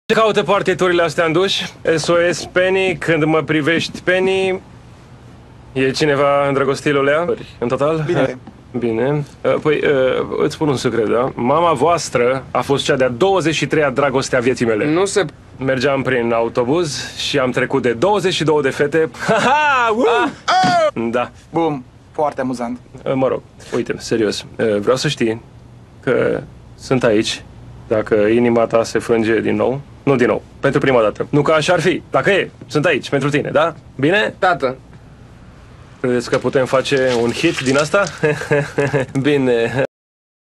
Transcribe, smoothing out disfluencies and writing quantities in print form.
Ce caută partiturile astea în duș? SOS Penny, când mă privești Penny. E cineva îndrăgostit, Lolea? În total? Bine. Bine. Păi, îți spun un secret, da? Mama voastră a fost cea de-a 23-a dragoste a vieții mele. Nu se... Mergeam prin autobuz și am trecut de 22 de fete. Ha-ha! Da. Bum, foarte amuzant. Mă rog, uite, serios. Vreau să știi că sunt aici dacă inima ta se frânge din nou. Nu din nou, pentru prima dată. Nu că așa ar fi. Dacă e, sunt aici pentru tine, da? Bine? Tată, Credeți că putem face un hit din asta? Bine.